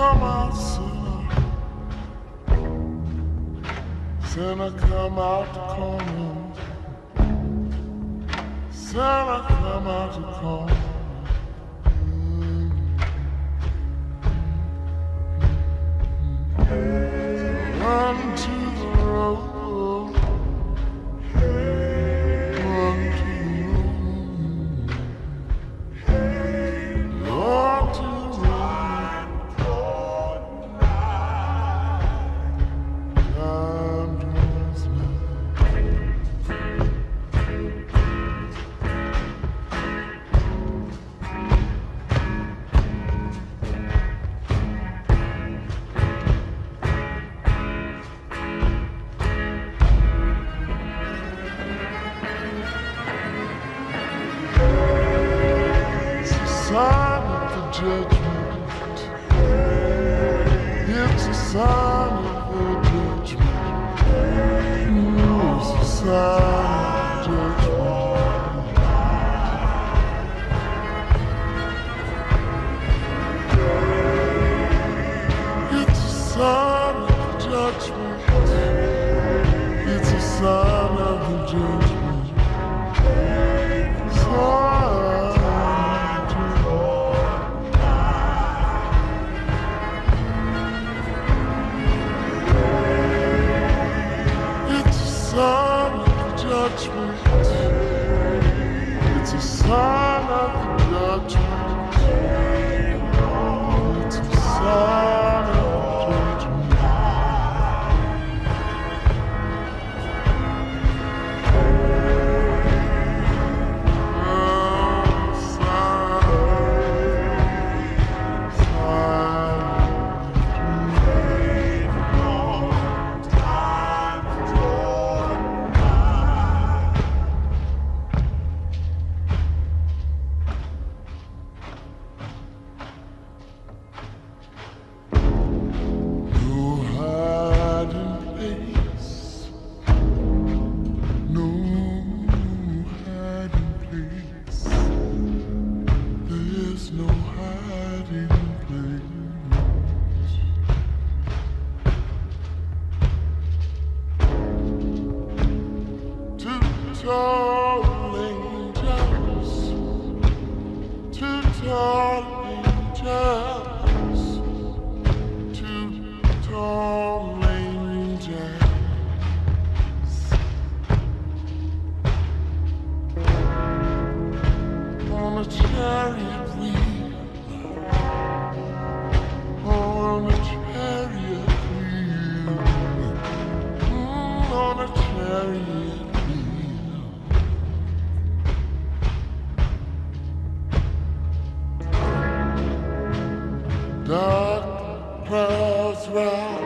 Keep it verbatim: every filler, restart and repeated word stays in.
come out, sinner. Sinner, come out the corner. Sinner, come out the corner. Run to the road. Run to the road. Run to the road. Time draws nigh. Sign of the judgment. It's a sign of the judgment. It's a sign of judgment. It's a sign of the judgment. It's a sign of the judgment. Sign. Sign of the judgment. It's a sign of the judgment. It's a sign of the judgment. Oh, sign, no hiding place. Two tall angels, two tall angels, two tall angels on a chariot wheel. On a chariot wheel, mm, on a chariot wheel. Dark clouds rise.